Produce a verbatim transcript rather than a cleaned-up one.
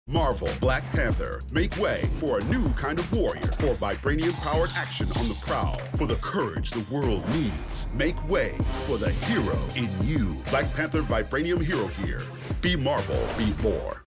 Marvel Black Panther, make way for a new kind of warrior, for Vibranium-powered action on the prowl, for the courage the world needs. Make way for the hero in you. Black Panther Vibranium Hero Gear. Be Marvel, be more.